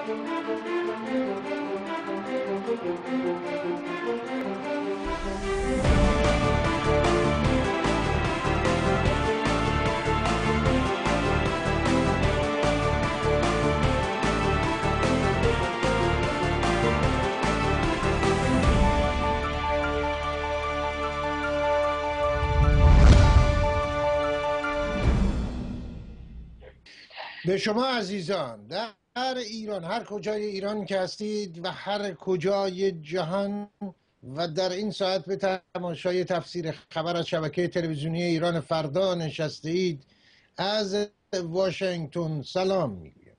به شما عزیزان در ایران، هر کجای ایران که هستید و هر کجای جهان و در این ساعت به تماشای تفسیر خبر از شبکه تلویزیونی ایران فردا نشسته اید، از واشنگتن سلام میگویم.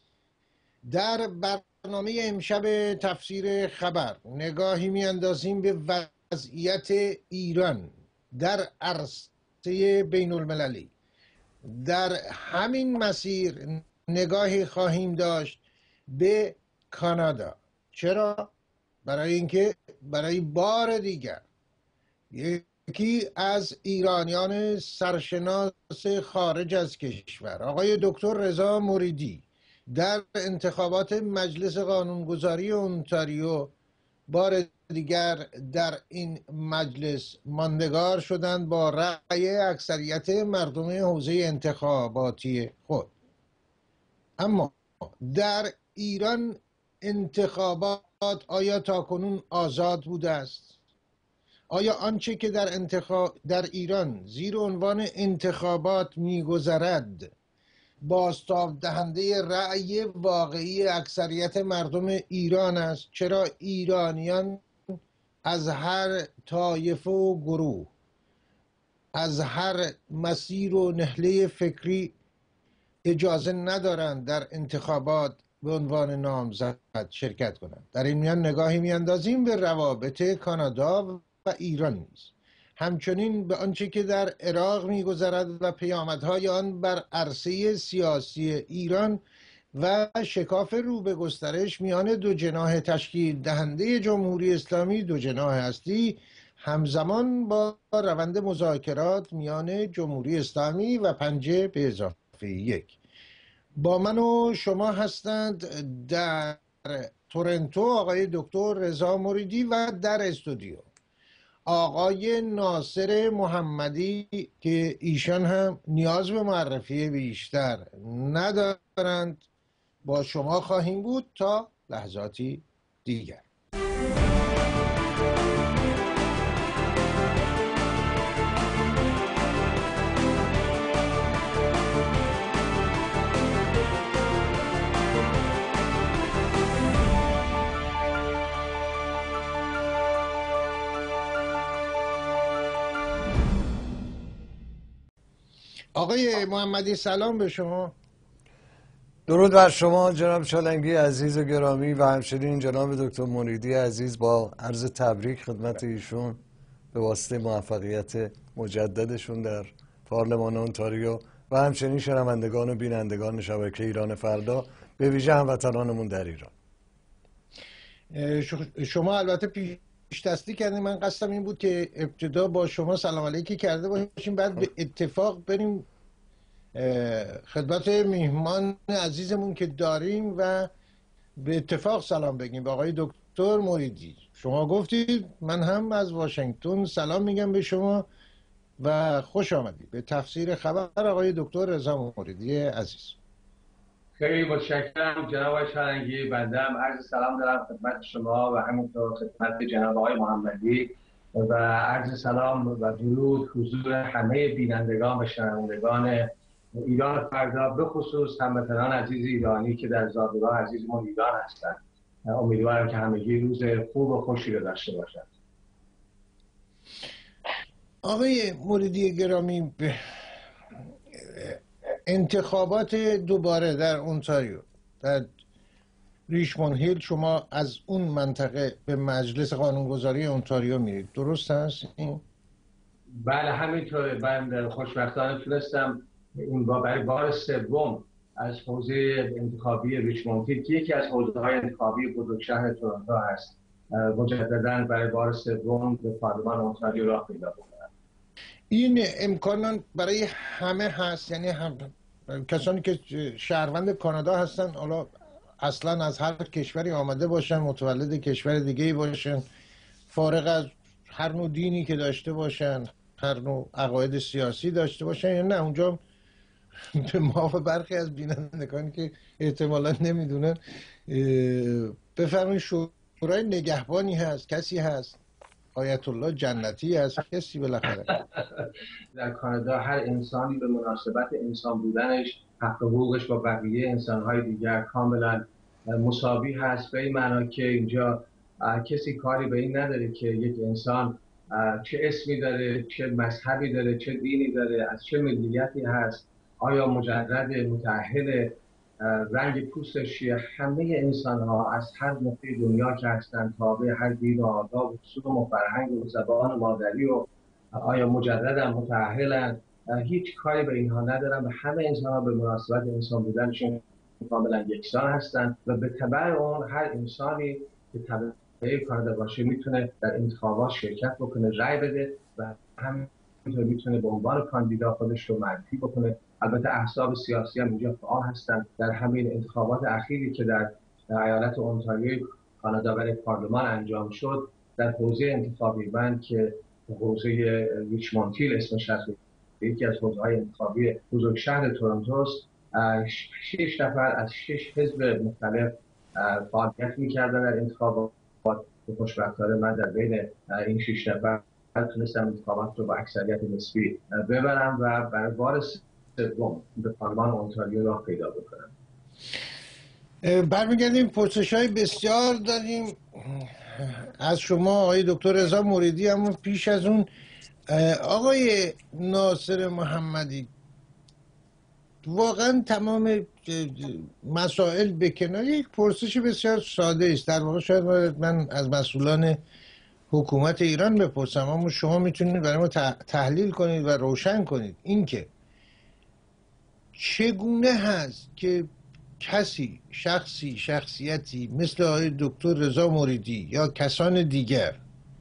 در برنامه امشب تفسیر خبر نگاهی میاندازیم به وضعیت ایران در عرصه بین المللی. در همین مسیر نگاهی خواهیم داشت به کانادا. چرا؟ برای اینکه برای بار دیگر یکی از ایرانیان سرشناس خارج از کشور، آقای دکتر رضا مریدی، در انتخابات مجلس قانونگذاری اونتاریو بار دیگر در این مجلس ماندگار شدند با رأی اکثریت مردم حوزه انتخاباتی خود. اما در ایران انتخابات آیا تاکنون آزاد بوده است؟ آیا آنچه که در ایران زیر عنوان انتخابات می‌گذرد بازتاب دهنده رأی واقعی اکثریت مردم ایران است؟ چرا ایرانیان از هر طایفه و گروه، از هر مسیر و نهله فکری اجازه ندارند در انتخابات به عنوان نامزد شرکت کنند؟ در این میان نگاهی میاندازیم به روابط کانادا و ایران نیز، همچنین به آنچه که در عراق می‌گذرد و پیامدهای آن بر عرصه سیاسی ایران و شکاف رو به گسترش میان دو جناح تشکیل دهنده جمهوری اسلامی، دو جناح اصلی، همزمان با روند مذاکرات میان جمهوری اسلامی و 5+1. با من و شما هستند در تورنتو آقای دکتر رضا مریدی و در استودیو آقای ناصر محمدی که ایشان هم نیاز به معرفی بیشتر ندارند. با شما خواهیم بود تا لحظاتی دیگر. آقای محمدی سلام به شما. درود بر شما جناب چالنگی عزیز و گرامی و همچنین جناب دکتر مریدی عزیز، با عرض تبریک خدمت ایشون به واسطه موفقیت مجددشون در پارلمان اونتاریو و همچنین شنوندگان و بینندگان شبکه ایران فردا، به ویژه هموطنانمون در ایران. شما البته پیش دستی کردین. من قصدم این بود که ابتدا با شما سلام علیکی کرده باشیم، بعد به اتفاق بریم خدمت میهمان عزیزمون که داریم و به اتفاق سلام بگیم به آقای دکتر مریدی. شما گفتید، من هم از واشنگتن سلام میگم به شما و خوش آمدید به تفسیر خبر آقای دکتر رضا مریدی عزیز. خیلی متشکرم جناب چالنگی. بنده هم عرض سلام دارم خدمت شما و همینطور خدمت جناب آقای محمدی و عرض سلام و درود حضور همه بینندگان و شنوندگان ایران فردا، به خصوص هموطنان عزیز ایرانی که در زادگاه عزیزمون ایران هستند. امیدوارم که همگی روز خوب و خوشی رو داشته باشند. آقای مریدی گرامی، انتخابات دوباره در اونتاریو، در ریچموند هیل، شما از اون منطقه به مجلس قانونگذاری اونتاریو میرید، درست هست این؟ بله همینطوره. من خوشبختانه تونستم این برای بار سوم از حوزه انتخابی ریچموند هیل که یکی از حوزه‌های انتخابی بزرگشهر تورنتو هست، مجدداً برای بار سوم به پارلمان اونتاریو راه پیدا کنم. این امکانات برای همه هست؟ یعنی هم کسانی که شهروند کانادا هستن حالا اصلا از هر کشوری آمده باشن، متولد کشور دیگه باشن، فارغ از هر نوع دینی که داشته باشن، هر نوع عقاید سیاسی داشته باشن یا نه. اونجا به ما و برخی از بینندگانی که احتمالا نمیدونن، بفرمایید شورای نگهبانی هست، کسی هست، آیت الله جنتی هست، کسی بالاخره. در کانادا هر انسانی به مناسبت انسان بودنش حق حقوقش با بقیه انسان‌های دیگر کاملا مساوی هست، به این معنا که اینجا کسی کاری به این نداره که یک انسان چه اسمی داره، چه مذهبی داره، چه دینی داره، از چه ملیتی هست، آیا مجرد متأهل، رنگ پوستش چیه. همه انسان‌ها از هر نقطه دنیا که هستند تابع هر دین و آداب و رسوم و فرهنگ و زبان مادری و آیا مجردن، متأهلن، هیچ کاری به اینها ندارن و همه انسان‌ها به مناسبت انسان بودنشون کاملا یکسان هستند و به تبع اون هر انسانی که تبعه کانادا باشه میتونه در انتخابات شرکت بکنه، رای بده و همینطور میتونه به عنوان کاندیدا خودش رو معرفی بکنه. البته احزاب سیاسی هم اینجا فعال هستند. در همین انتخابات اخیری که در ایالت اونتاریو کانادا برای پارلمان انجام شد، در حوزه انتخابی من که حوزه ریچموند هیل اسمش هست، یکی از حوزه‌های انتخابی بزرگ شهر تورنتوست، 6 نفر از 6 حزب مختلف فعالیت می‌کردن در انتخابات. به خوشبختانه من در بین این 6 نفر تونستم انتخابات رو با اکثریت نسبی ببرم و برای بار سوم به پارلمان اونتاریو راه پیدا بکنم. برمیگردیم پرسش‌های بسیار داریم از شما آقای دکتر رضا موریدی. اما پیش از اون آقای ناصر محمدی، واقعا تمام مسائل به کنار، یک پرسش بسیار ساده است. در واقع شاید من از مسئولان حکومت ایران بپرسم، اما شما میتونید برای ما تحلیل کنید و روشن کنید. این که چگونه هست که کسی، شخصیتی مثل آقای دکتر رضا موریدی یا کسان دیگر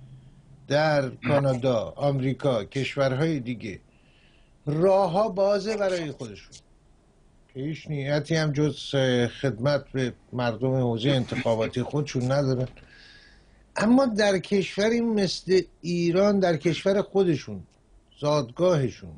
در کانادا، آمریکا، کشورهای دیگه راهها بازه برای خودشون که هیچ نیتی هم جز خدمت به مردم حوزه انتخاباتی خودشون ندارن، اما در کشوری مثل ایران، در کشور خودشون، زادگاهشون،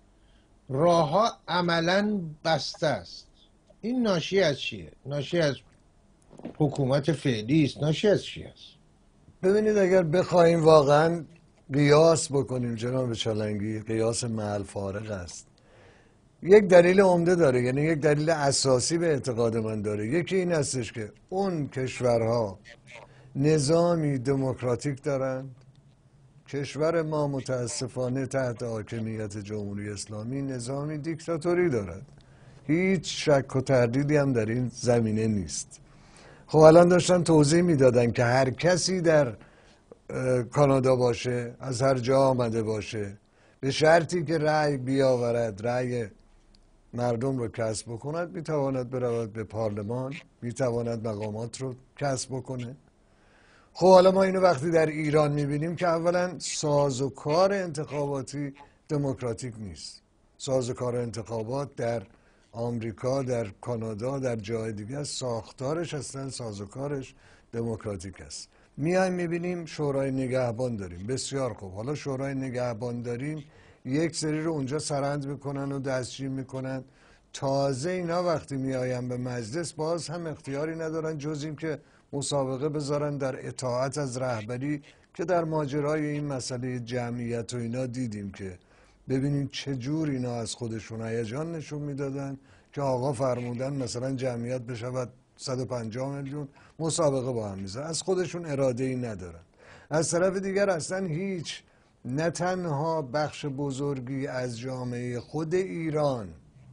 راهها عملاً بسته است. این ناشی از چیه؟ ناشی از حکومت فعلی است؟ ناشی از چی است؟ ببینید، اگر بخوایم واقعا قیاس بکنیم جناب چالنگی، قیاس محل فارغ است. یک دلیل عمده داره، یعنی یک دلیل اساسی به اعتقاد من داره. یکی این هستش که اون کشورها نظامی دموکراتیک دارند. کشور ما متاسفانه تحت حاکمیت جمهوری اسلامی نظامی دیکتاتوری دارد. هیچ شک و تردیدی هم در این زمینه نیست. خب الان داشتن توضیح میدادن که هر کسی در کانادا باشه، از هر جا آمده باشه، به شرطی که رأی بیاورد، رأی مردم رو کسب بکند، میتواند برود به پارلمان، میتواند مقامات رو کسب بکنه. خب حالا ما اینو وقتی در ایران میبینیم که اولا سازوکار انتخاباتی دموکراتیک نیست. سازوکار انتخابات در آمریکا، در کانادا، در جای دیگه ساختارش اصلا سازوکارش دموکراتیک است. میایم میبینیم شورای نگهبان داریم، بسیار خوب. حالا شورای نگهبان داریم، یک سری رو اونجا سرند میکنن و دستچین میکنن. تازه اینا وقتی میایم به مجلس باز هم اختیاری ندارن جز این که مسابقه بذارن در اطاعت از رهبری، که در ماجرای این مسئله جمعیت و اینا دیدیم که ببینیم چه جور اینا از خودشون هیجان نشون میدادن که آقا فرمودن مثلا جمعیت بشود 150 میلیون، مسابقه با هم میذارن. از خودشون اراده ای ندارن. از طرف دیگر اصلا هیچ، نه تنها بخش بزرگی از جامعه خود ایران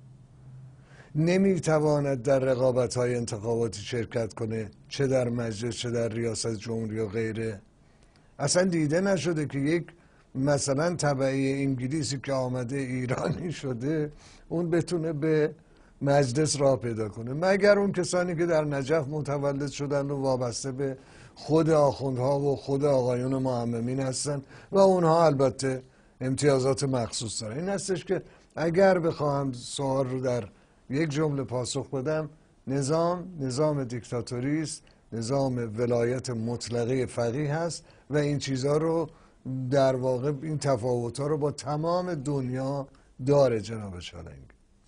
نمیتواند در رقابت‌های انتخاباتی شرکت کنه، چه در مجلس چه در ریاست جمهوری و غیره. اصلا دیده نشده که یک مثلا تبعی انگلیسی که آمده ایرانی شده اون بتونه به مجلس راه پیدا کنه، مگر اون کسانی که در نجف متولد شدن و وابسته به خود آخوندها و خود آقایون معممین هستن و اونها البته امتیازات مخصوص دارن. این هستش که اگر بخواهم سوال رو در یک جمله پاسخ بدم، نظام دیکتاتوری است، نظام ولایت مطلقه فقیه هست و این چیزها رو در واقع این تفاوت‌ها رو با تمام دنیا داره جناب چالنگی.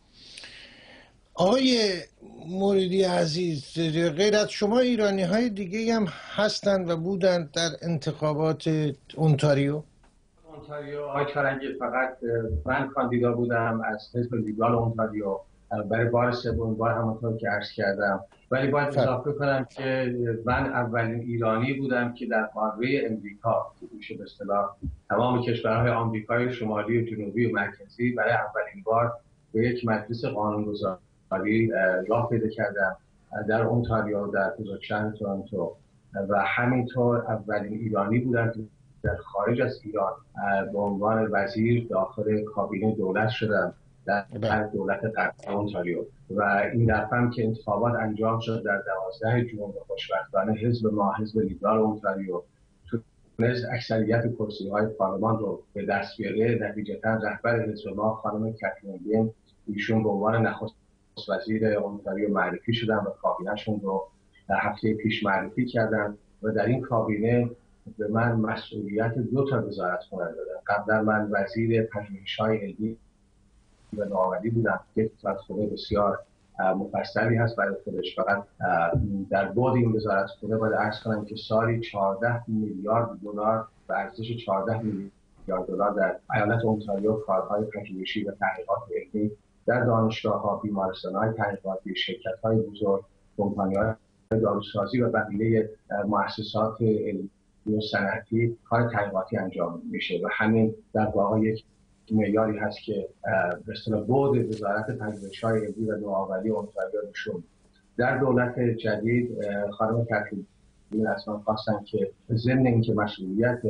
آقای موریدی عزیز، غیر از شما ایرانی های دیگه هم هستند و بودند در انتخابات اونتاریو؟ آقای چالنگی، فقط من کاندیدا بودم از حزب لیبرال اونتاریو برای بار سوم، بار همونطور که عرض کردم. ولی باید اضافه کنم که من اولین ایرانی بودم که در قاره امریکا که میشه به اصطلاح تمام کشورهای آمریکای شمالی و جنوبی و مرکزی برای اولین بار به یک مجلس قانونگذاری راه پیدا کردم در اونتاریو، در بزرگشهر تورنتو، و همینطور اولین ایرانی بودم که در خارج از ایران به عنوان وزیر داخل کابینه دولت شدم در دولت غربی اونتاریو. و این دفعه هم که انتخابات انجام شد در 12 جون، خوشبختانه حزب ما، حزب لیبرال اونتاریو، تونست اکثریت کرسی‌های پارلمان رو به دست بیاره. نتیجتاً رهبر حزب ما خانم کاترین گین، ایشون به عنوان نخست وزیر اونتاریو معرفی شدن و کابینه‌شون رو در هفته پیش معرفی کردن و در این کابینه به من مسئولیت 2 وزارتخونه دادن. قبلا من وزیر پژوهش‌های علمی و نوآوری بودم که وزارتخونه بسیار مفصلی هست برای خودش. فقط در بعد این وزارتخونه باید عرض کنم که سالی 14 میلیارد دلار به ارزش 14 میلیارد دلار در ایالت اونتاریو کارهای پژوهشی و تحقیقات علمی در دانشگاه‌ها، بیمارستان‌های تحقیقاتی، شرکت‌های بزرگ، کمپانی‌های داروسازی و بقیه مؤسسات علمی و صنعتی کار تحقیقاتی انجام میشه و همین در واقع یک معیاری هست که به اصطلاح بعد وزارت پژوهش‌های علمی و نوآوری اونتاریو نشون. در دولت جدید خانم کاترین اصلا خواستن که ضمن اینکه مسئولیت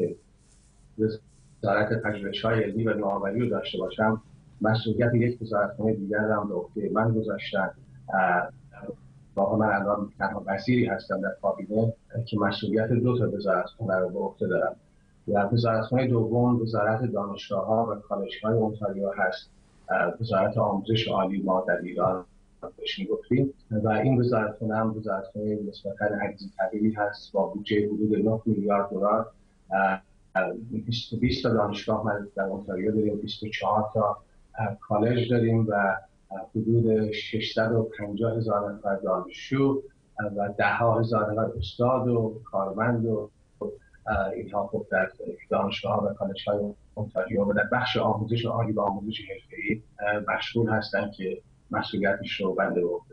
وزارت پژوهش‌های علمی و نوآوری رو داشته باشم، مسئولیت یک وزارتخونه دیگر هم به عهده من گذاشتن. واقعا من الان تنها وزیری هستم در کابینه که مسئولیت 2 وزارتخونه رو به عهده دارم. و وزارتخونه دوم وزارت دانشگاه‌ها و کالج‌های اونتاریو هست، وزارت آموزش عالی ما در ایران بهش میگفتیم. و این وزارتخونه هم وزارتخونه نسبتاً عریض‌الطویلی هست با بودجه حدود 9 میلیارد دلار. 20 تا دانشگاه ما در اونتاریو داریم، 24 تا کالج داریم و حدود 650,000 نفر دانشجو و 10,000 نفر استاد و کارمند و اینها خب در دانشگاه و کالج‌های اونتاریو و در بخش آموزش عالی و آموزش حرفه‌ای مشغول هستن که مسئولیتش رو بنده به عهده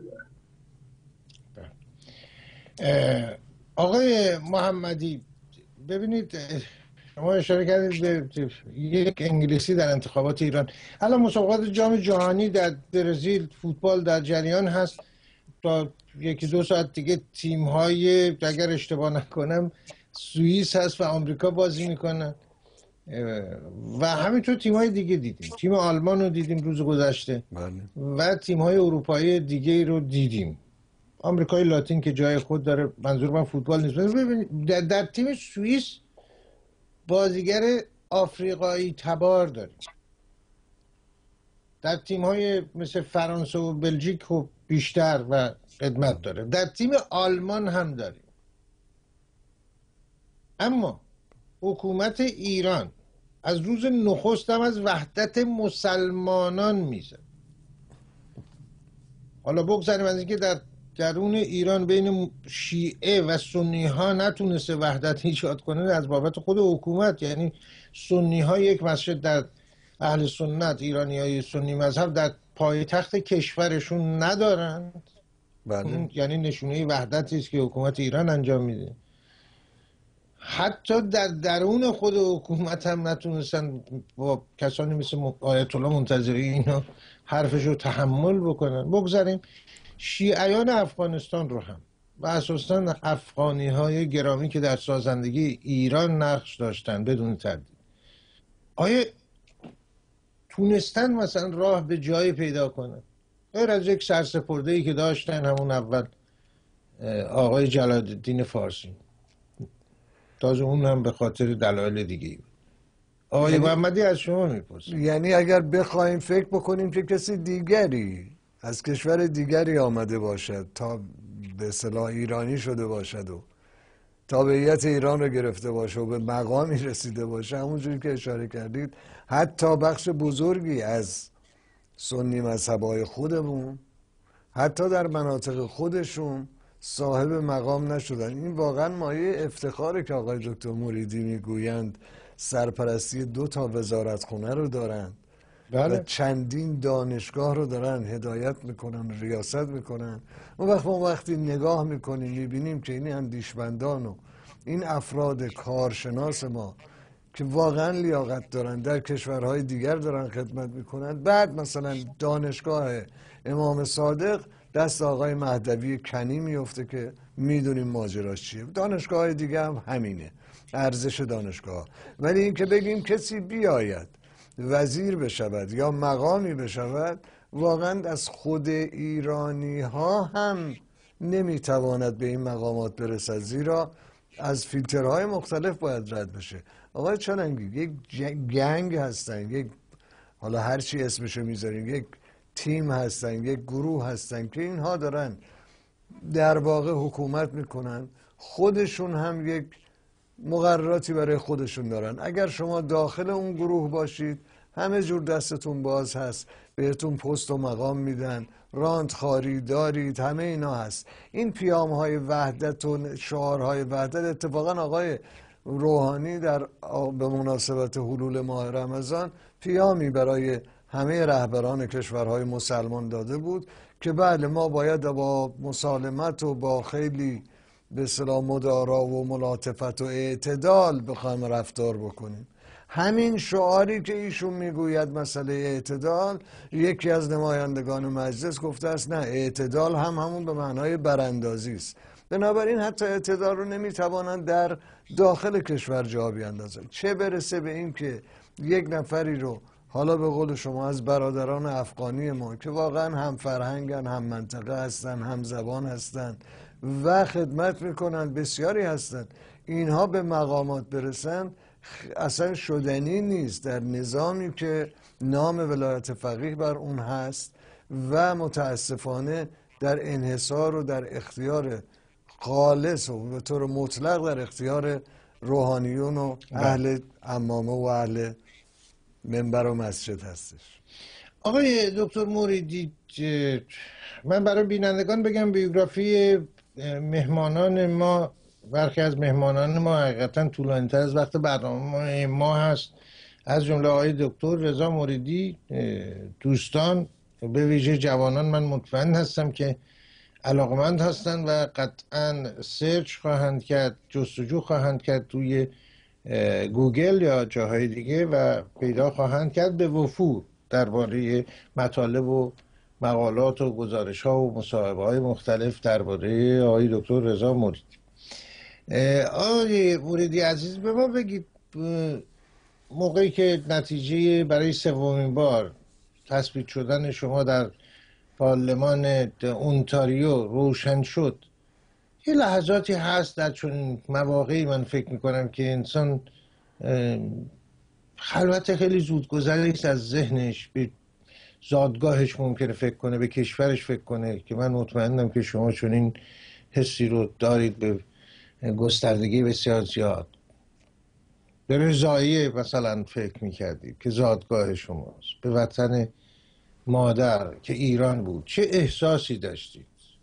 دارن. آقای محمدی، ببینید شما اشاره کردید به یک انگلیسی در انتخابات ایران. الان مسابقات جام جهانی در برزیل فوتبال در جریان هست. تا 1-2 ساعت دیگه تیم‌های، اگر اشتباه نکنم، سوئیس هست و آمریکا بازی میکنن و همینطور تیم‌های دیگه دیدیم. تیم آلمان رو دیدیم روز گذشته و تیم‌های اروپایی دیگه رو دیدیم. آمریکای لاتین که جای خود داره، منظور من فوتبال نیست. ببینید در تیم سوئیس بازیگر آفریقایی تبار داریم. در تیم‌های مثل فرانسه و بلژیک خب بیشتر و خدمت داره. در تیم آلمان هم داریم. اما حکومت ایران از روز نخست هم از وحدت مسلمانان میزد. حالا بگذاریم از اینکه در درون ایران بین شیعه و سنی ها نتونسته وحدت ایجاد کنه از بابت خود حکومت. یعنی سنی ها یک مسجد در اهل سنت، ایرانی های سنی مذهب در پایتخت کشورشون ندارند. یعنی نشونه وحدتی است که حکومت ایران انجام میده. حتی در درون خود حکومت هم نتونستن با کسانی مثل آیت الله منتظری اینا حرفشو تحمل بکنن. بگذاریم شیعیان افغانستان رو هم و اساساً افغانی های گرامی که در سازندگی ایران نقش داشتن بدون تردید، آیا تونستن مثلا راه به جای پیدا کنن؟ غیر از یک سرسپرده‌ای که داشتن همون اول آقای جلال‌الدین فارسی، تازه اون هم به خاطر دلایل دیگه بود. آقای محمدی از شما میپرسم، یعنی اگر بخوایم فکر بکنیم که کسی دیگری از کشور دیگری آمده باشد تا به اصطلاح ایرانی شده باشد و تابعیت ایران رو گرفته باشه و به مقامی رسیده باشه، همونجوری که اشاره کردید حتی بخش بزرگی از سنی مذهب‌های خودمون حتی در مناطق خودشون صاحب مقام نشدن. این واقعا مایه افتخاره که آقای دکتر مریدی میگویند سرپرستی 2 وزارتخونه رو دارن و چندین دانشگاه رو دارن هدایت میکنن، ریاست میکنن. اون وقت ما وقتی نگاه میکنیم میبینیم که این اندیشمندان و این افراد کارشناس ما که واقعا لیاقت دارن در کشورهای دیگر دارن خدمت میکنن، بعد مثلا دانشگاه امام صادق دست آقای مهدوی کنی میفته که میدونیم ماجراش چیه. دانشگاه دیگه هم همینه، ارزش دانشگاه. ولی این که بگیم کسی بیاید وزیر بشود یا مقامی بشود، واقعا از خود ایرانی ها هم نمیتواند به این مقامات برسد، زیرا از فیلترهای مختلف باید رد بشه. آقای چالنگی، یک گنگ هستن، یک حالا هر چی اسمشو میذاریم، یک تیم هستن، یک گروه هستن که اینها دارن در واقع حکومت میکنن، خودشون هم یک مقرراتی برای خودشون دارن. اگر شما داخل اون گروه باشید همه جور دستتون باز هست، بهتون پست و مقام میدن، راند خاری دارید، همه اینا هست. این پیام‌های وحدت و شعارهای وحدت، اتفاقا آقای روحانی به مناسبت حلول ماه رمضان پیامی برای همه رهبران کشورهای مسلمان داده بود که بله ما باید با مسالمت و با خیلی به اصطلاح مدارا و ملاطفت و اعتدال بخوایم رفتار بکنیم. همین شعاری که ایشون میگوید مسئله اعتدال، یکی از نمایندگان مجلس گفته است نه، اعتدال هم همون به معنای براندازی است. بنابراین حتی اعتدال رو نمیتوانند در داخل کشور جا بیاندازند، چه برسه به این که یک نفری رو حالا به قول شما از برادران افغانی ما که واقعا هم فرهنگن، هم منطقه هستن، هم زبان هستن و خدمت میکنن، بسیاری هستن، اینها به مقامات برسن اصلا شدنی نیست در نظامی که نام ولایت فقیه بر اون هست و متاسفانه در انحصار و در اختیار خالص و به طور مطلق در اختیار روحانیون و اهل عمامه و اهل منبر و مسجد هستش. آقای دکتر مریدی، من برای بینندگان بگم بیوگرافی مهمانان ما، برخی از مهمانان ما حقیقتا طولانی‌تر از وقت برنامه ما هست، از جمله آقای دکتر رضا مریدی. دوستان به ویژه جوانان من مطمئن هستم که علاقمند هستند و قطعا سرچ خواهند کرد، جستجو خواهند کرد توی گوگل یا جاهای دیگه و پیدا خواهند کرد به وفور درباره مطالب و مقالات و گزارش ها و مصاحبه های مختلف درباره آقای دکتر رضا مریدی. آقای مریدی عزیز، به ما بگید موقعی که نتیجه برای 3مین بار تثبیت شدن شما در پارلمان اونتاریو روشن شد، یه لحظاتی هست در چون مواقعی من فکر میکنم که انسان خلوت خیلی زودگذری است از ذهنش، به زادگاهش ممکنه فکر کنه، به کشورش فکر کنه، که من مطمئنم که شما چون این حسی رو دارید به گستردگی بسیار زیاد. به رضاییه مثلا فکر میکردید که زادگاه شماست، به وطن مادر که ایران بود، چه احساسی داشتید؟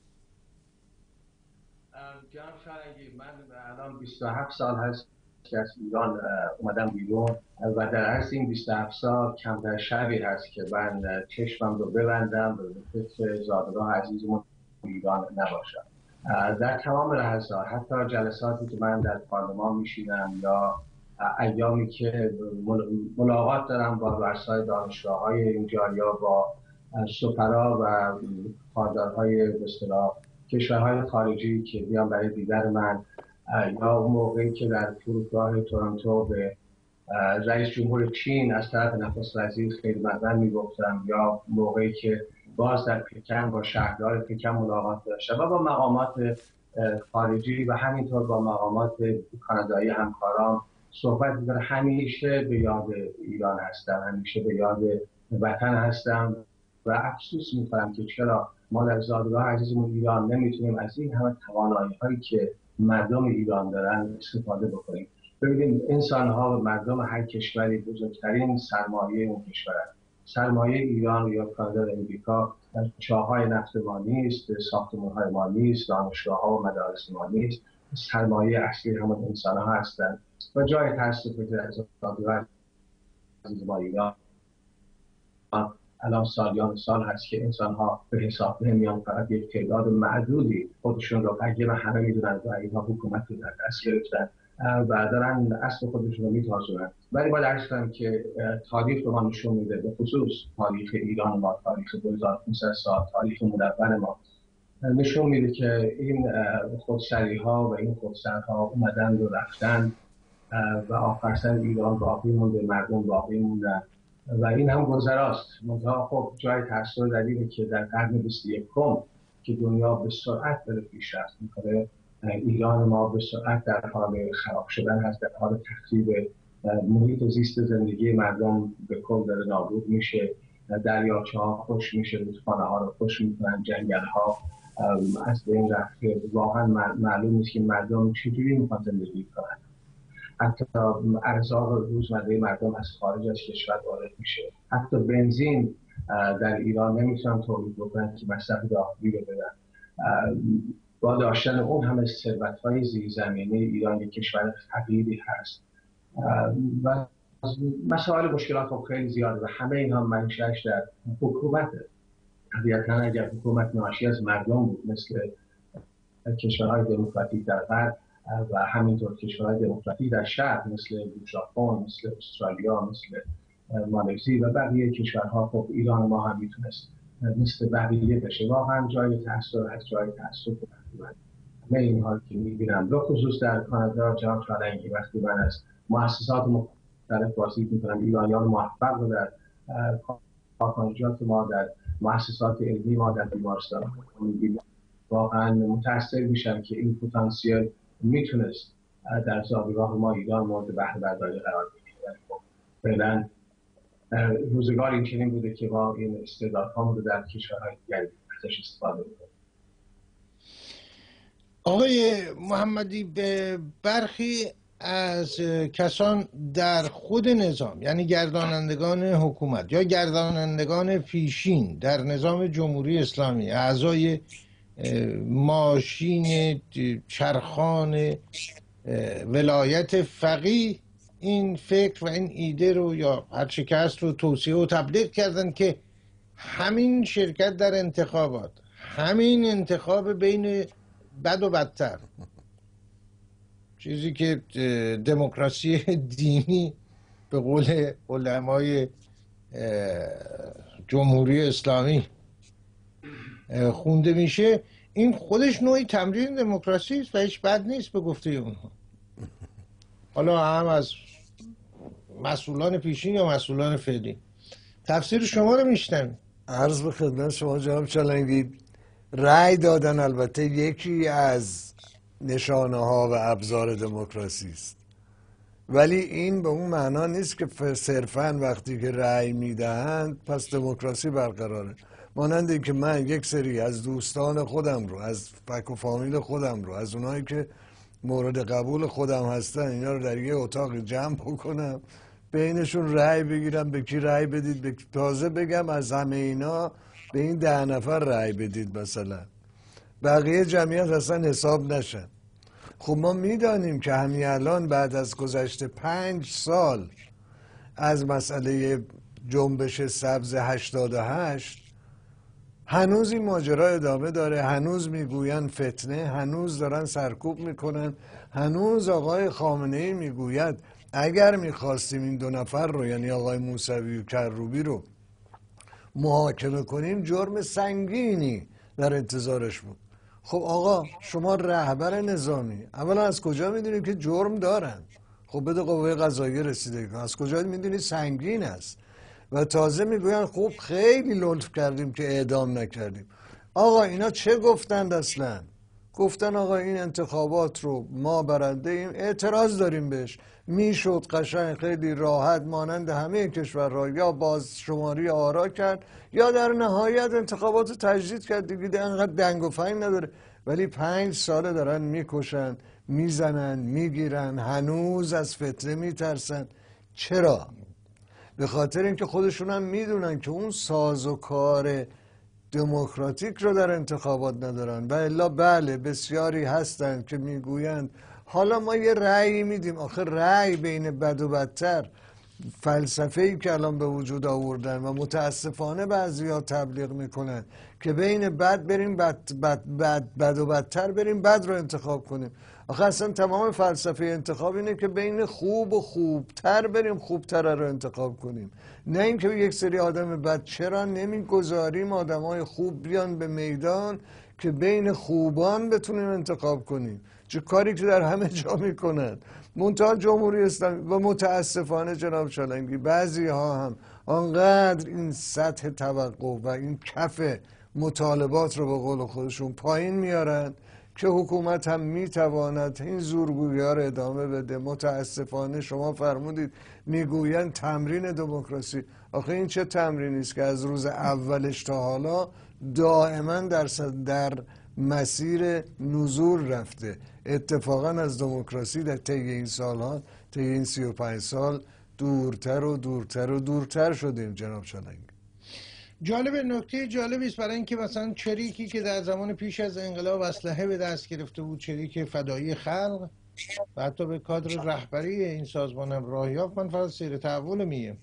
جناب شالنگی، من الان 27 سال هست که از ایران اومدم بیرون و در عرض این 27 سال کمتر شبی هست که من چشمم رو ببندم به فکر زادگاه عزیزمون ایران نباشم. در تمام لحظات، حتی جلساتی که من در پارلمان میشینم یا ایامی که ملاقات دارم با رؤسای دانشگاه‌های اینجا یا با سفرا و کاردارهای به اصطلاح کشورهای خارجی که بیان برای دیدار من، یا اون موقعی که در فرودگاه تورنتو به رئیس جمهور چین از طرف نخست وزیر خیلی مقدم میگفتم، یا موقعی که باز در پکن با شهردار پکن ملاقات داشتم و با مقامات خارجی و همینطور با مقامات کانادایی همکاران صحبت می‌کنم، همیشه به یاد ایران هستم، همیشه به یاد وطن هستم و افسوس میکنم که چرا ما در زادگاه عزیزمون ایران نمیتونیم از این همه توانایی هایی که مردم ایران دارن استفاده بکنیم. ببینید انسان ها و مردم هر کشوری بزرگترین سرمایه اون کشورند. سرمایه ایران یا کانادا و امریکا چاهای نفتمانی است، ساختمان‌های مالی است، دانشگاه‌ها و مدارس مالی است. سرمایه اصلی همون انسان‌ها هستند و جای تأسفه که از زادگاه ما ایران الان سالیان سال هست که انسان‌ها به حساب نمیان، فقط یک تعداد معدودی خودشون رو اگه همه میدونن و اینها حکومت رو در دست گرفتن و دارن اصل خودشون رو میتازونن. ولی باید عرض کنم که تاریخ به ما نشون میده، به خصوص تاریخ ایران ما، تاریخ 2500 سال، تاریخ مدون ما نشون میده که این خودسری ها و این خودسرها اومدن و رفتن و آخر سر ایران باقی مونده، مردم باقی موندن و این هم گذراست. منتها خب جای تأثیر دلیله که در قرن 21 که دنیا به سرعت داره پیشرفت میکنه، ایران ما به سرعت در حال خراب شدن هست، در حال تخریب محیط زیست زندگی مردم به کل داره نابود میشه. دریاچه ها خوش میشه، رودخانه ها رو خوش میکنن، جنگل ها از بین رفته. واقعا معلوم نیست که مردم چجوری میخوان زندگی کنن. حتی ارزاق روزمره مردم از خارج از کشور وارد میشه. حتی بنزین در ایران نمیتونن تولید بکنن که مصرف داخلی رو بدن. با داشتن اون همه ثروت‌های زیرزمینی، ایران یک کشور فقیری هست و مسائل مشکلات خب خیلی زیاده و همه اینها منشأش در حکومته. طبیعتاً اگر حکومت ناشی از مردم بود مثل کشورهای دموکراتیک در غرب و همینطور کشورهای دموکراتیک در شرق مثل ژاپن، مثل استرالیا، مثل مالزی و بقیه کشورها، خب ایران ما هم میتونست مثل بقیه بشه. واقعا جای تأثیر هست، جای تأثیر من همه این حال که میبینم، به خصوص در کانادا. جناب چالنگی، وقتی من از مؤسسات مختلف بازدید میکنم، ایرانیان موفق رو در کارخانجات ما، در مؤسسات علمی ما، در بیمارستان میبینم، واقعا متأثر میشم که این پتانسیل میتونست در زادگاه ما ایران مورد بهره برداری قرار بگیره. فعلا روزگار این چنین بوده که ما این استعدادهامون رو در کشورهای دیگری ازش استفاده میکنیم. آقای محمدی، به برخی از کسان در خود نظام، یعنی گردانندگان حکومت یا گردانندگان پیشین در نظام جمهوری اسلامی، اعضای ماشین چرخان ولایت فقیه، این فکر و این ایده رو یا هر چه که هست رو توصیه و تبلیغ کردن که همین شرکت در انتخابات، همین انتخاب بین بد و بدتر، چیزی که دموکراسی دینی به قول علمای جمهوری اسلامی خونده میشه، این خودش نوعی تمرین دموکراسی است و هیچ بد نیست به گفته اونها. حالا هم از مسئولان پیشین یا مسئولان فعلی. تفسیر شما رو میشنم. عرض به خدمت شما جناب چالنگی، رأی دادن البته یکی از نشانه ها و ابزار دموکراسی است، ولی این به اون معنا نیست که صرفاً وقتی که رأی میدهند پس دموکراسی برقراره. مانند این که من یک سری از دوستان خودم رو، از فک و فامیل خودم رو، از اونایی که مورد قبول خودم هستن، اینا رو در یه اتاق جمع بکنم، بینشون رأی بگیرم به کی رأی بدید، تازه بگم از همه اینا به این 10 نفر رأی بدید، مثلا بقیه جمعیت اصلا حساب نشن. خب ما میدانیم که همین الان بعد از گذشت 5 سال از مسئله جنبش سبز 88 هنوز این ماجرا ادامه داره، هنوز میگوین فتنه، هنوز دارن سرکوب میکنن، هنوز آقای خامنه‌ای میگوید اگر میخواستیم این 2 نفر رو، یعنی آقای موسوی و کروبی رو محاکمه کنیم جرم سنگینی در انتظارش بود. خب آقا شما رهبر نظامی، اولا از کجا میدونید که جرم دارن؟ خب بده قوه قضاییه رسیدگی کن. از کجا میدونید سنگین است؟ و تازه میگوین خب خیلی لطف کردیم که اعدام نکردیم. آقا اینا چه گفتند اصلا؟ گفتن آقا این انتخابات رو ما برنده ایم، اعتراض داریم بهش. میشد قشنگ خیلی راحت مانند همه کشورها یا باز شماری آرا کرد یا در نهایت انتخابات رو تجدید کرد دیگه، انقدر دنگ و فنگ نداره. ولی 5 ساله دارن میکشن، میزنن، میگیرن، هنوز از فتنه میترسن. چرا؟ به خاطر اینکه خودشون هم میدونن که اون سازوکار دموکراتیک رو در انتخابات ندارن. و الا بله بسیاری هستن که میگویند حالا ما یه رأی میدیم. آخه رأی بین بد و بدتر، فلسفه‌ای که الان به وجود آوردن و متاسفانه بعضیا تبلیغ میکنن که بین بد بریم بد و بدتر بریم، بد رو انتخاب کنیم. آخه اصلا تمام فلسفه انتخاب اینه که بین خوب و خوبتر بریم، خوبتر رو انتخاب کنیم، نه اینکه یک سری آدم بد. چرا نمیگذاریم آدمای خوب بیان به میدان که بین خوبان بتونیم انتخاب کنیم؟ چه کاری که در همه جا میکنن. منتها جمهوری اسلامی و متاسفانه جناب چالنگی بعضی ها هم آنقدر این سطح توقع و این کف مطالبات رو به قول خودشون پایین میارن که حکومت هم میتواند این زورگویی ها رو ادامه بده. متاسفانه شما فرمودید میگویند تمرین دموکراسی. آخه این چه تمرینی است که از روز اولش تا حالا دائما در مسیر نزول رفته؟ اتفاقا از دموکراسی در طی این سالها، طی این 35 سال دورتر و دورتر و دورتر شدیم جناب چالنگی. جالب، نکته جالبی است برای اینکه مثلا چریکی که در زمان پیش از انقلاب اسلحه به دست گرفته بود، چریک فدایی خلق و حتی به کادر رهبری این سازمان هم راه یافت، من فقط سیر تحول میگم،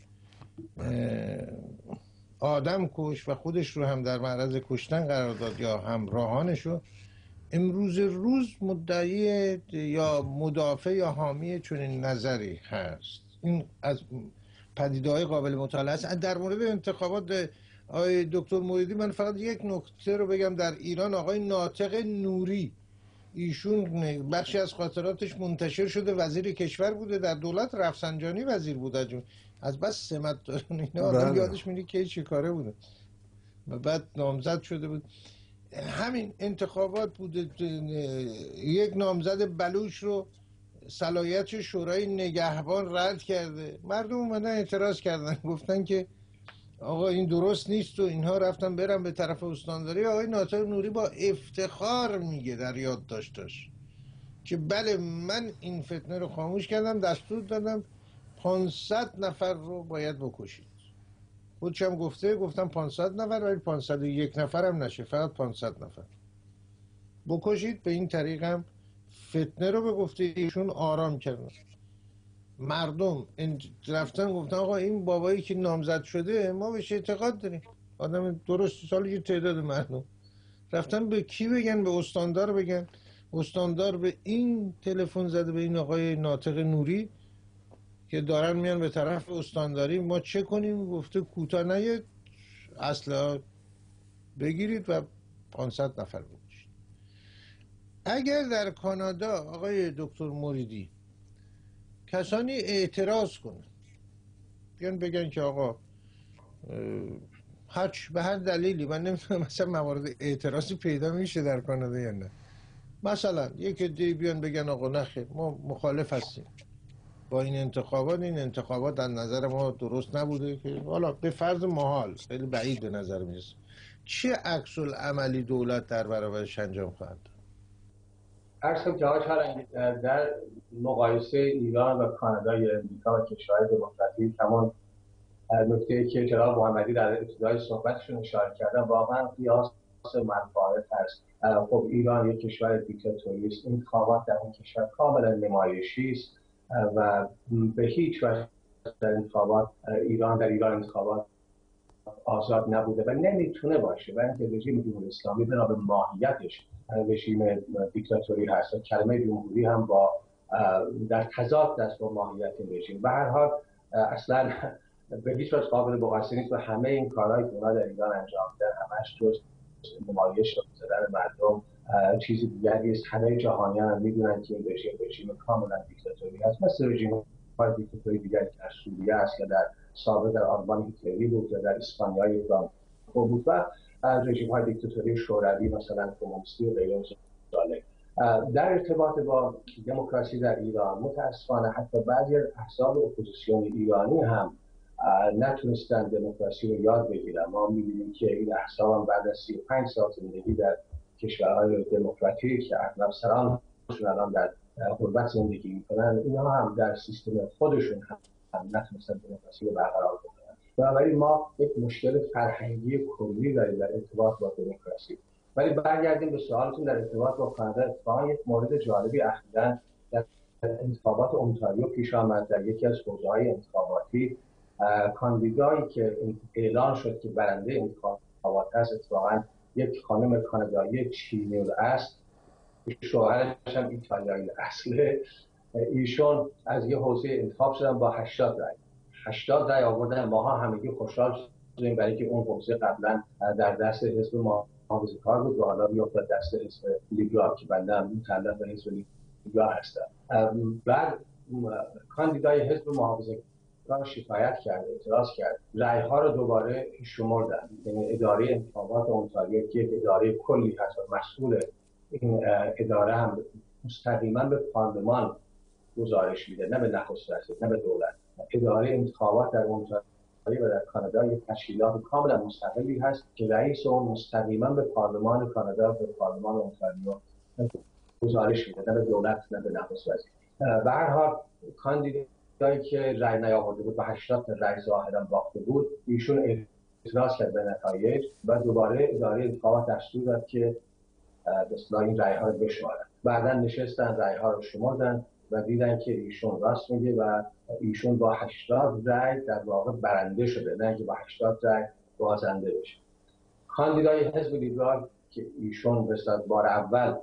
آدم کش و خودش رو هم در معرض کشتن قرار داد یا همراهانش رو. امروز روز مدعی یا مدافع یا حامی چنین نظری هست. این از پدیده‌های قابل مطالعه است. در مورد انتخابات آقای دکتر موریدی من فقط یک نکته رو بگم. در ایران آقای ناطق نوری، ایشون بخشی از خاطراتش منتشر شده، وزیر کشور بوده، در دولت رفسنجانی وزیر بوده، از بس سمت دارن اینا آدم یادش میره که چی کاره بوده و بعد نامزد شده بود. همین انتخابات بوده، یک نامزد بلوچ رو صلاحیت شورای نگهبان رد کرده، مردم اومدن اعتراض کردن، گفتن که آقا این درست نیست و اینها، رفتن برن به طرف استانداری. آقای ناطق نوری با افتخار میگه در یادداشتش که بله من این فتنه رو خاموش کردم، دستور دادم 500 نفر رو باید بکشید. خودشم گفتم 500 نفر، ولی 501 نفر هم نشه، فقط 500 نفر بکشید. به این طریق هم فتنه رو به گفته ایشون آرام کردن. مردم رفتن گفتن آقا این بابایی که نامزد شده ما بهش اعتقاد داریم، آدم درست. سال یه تعداد مردم رفتن به کی بگن؟ به استاندار بگن. استاندار به این تلفن زده، به این آقای ناطق نوری که دارن میان به طرف استانداری، ما چه کنیم؟ گفته کوتاه نیاد، اسلحه بگیرید و 500 نفر بکشید. اگر در کانادا آقای دکتر موریدی کسانی اعتراض کنن، بیان بگن که آقا به هر دلیلی، من نمیدونم مثلا موارد اعتراضی پیدا میشه در کانادا یا نه، مثلا یک عده بیان بگن آقا نخیر ما مخالف هستیم با این انتخابات در نظر ما درست نبوده، که حالا به فرض محال، خیلی بعید به نظر میرسه، چه عکس العملی دولت در برابرش انجام خواهد داد؟ ارسم جواد چالنگی، در مقایسه ایران و کانادا یا امریکا و کشورهای دموکراتیک، همان نکته‌ای که جناب محمدی در ابتدای صحبتشون اشاره کردن واقعا قیاس منفعت هست. خب ایران یک کشور دیکتاتوری است، انتخابات در این کشور کاملا نمایشی است و به هیچ وجه در ایران انتخابات آزاد نبوده و نمیتونه باشه، و اینکه رژیم جمهوری اسلامی بنا به ماهیتش رژیم دیکتاتوری هست و کلمه جمهوری هم در تضاد است با ماهیت رژیم. به هر حال اصلا به هیچ وجه قابل مقایسه نیست و همه این کارهایی که اونا در ایران انجام میدن همش جز نمایش و زدن مردم چیزی دیگری است. همه جهانیان هم میدونن که این رژیم کاملا دیکتاتوری هست، مثل رژیم‌های دیکتاتوری دیگری که در سوریه است یا در سابق در آلمان هیتلری بود یا در اسپانیای فرانکو بود و رژیم‌های دیکتاتوری شوروی مثلا کمونیستی و غیره ساله. در ارتباط با دموکراسی در ایران متاسفانه حتی بعضی احزاب اپوزیسیون ایرانی هم نتونستن دموکراسی رو یاد بگیرن. ما می‌بینیم که این احزاب هم بعد از 35 سال زندگی در کشورهای دموکراتیک که اغلب سرانشون الان در غربت زندگی میکنن، اینها هم در سیستم خودشون هم نتونستن دموکراسی رو برقرار کنن. بنابراین ما یک مشکل فرهنگی کلی داریم در ارتباط با دموکراسی. ولی برگردیم به سوالتون در ارتباط با کانادا. اتفاقا یک مورد جالبی اخیراً در انتخابات اونتاریو پیش آمد. در یکی از حوزه‌های انتخاباتی کاندیدایی که اعلان شد که برنده انتخابات است اتفاقا یک خانم کانادایی چینی است، شوهرش هم ایتالیایی اصله. ایشون از یه حوزه انتخاب شدن با 80 رای آوردن. ماها همگی خوشحال شدیم برای که اون حوزه قبلا در دست حزب محافظه‌کار بود و حالا بیافتاد دست حزب لیبرال که بنده هم متعلق به حزب لیبرال هستم. بعد کاندیدای حزب محافظه‌کار شکایت کرد، اعتراض کرد، رای‌ها رو دوباره شمردن. یعنی اداره انتخابات اونتاریو که اداره کلی هست و مسئول این اداره هم مستقیما به پارلمان گزارش میده، نه به نخست وزیر، نه به دولت. اداره انتخابات در اونتاریو و در کانادا یک تشکیلات کاملا مستقلی هست که رئیس اون مستقیما به پارلمان کانادا، به پارلمان اونتاریو گزارش میده، نه به دولت، نه به نخست وزیر. به هر حال کاندیدایی که رای نیاورده بود و 80 رای ظاهرا باخته بود، ایشون اعتراض کرد به نتایج و دوباره اداره انتخابات دستور داد که به اصطلاح این رای‌ها رو بشمارن. بعداً نشستن رای‌ها رو شمردن و دیدن که ایشون راست میگه و ایشون با 80 رای در واقع برنده شده، نه که با 80 رای بازنده بشه. کاندیدای حزب لیبرال که ایشون به اصطلاح بار اول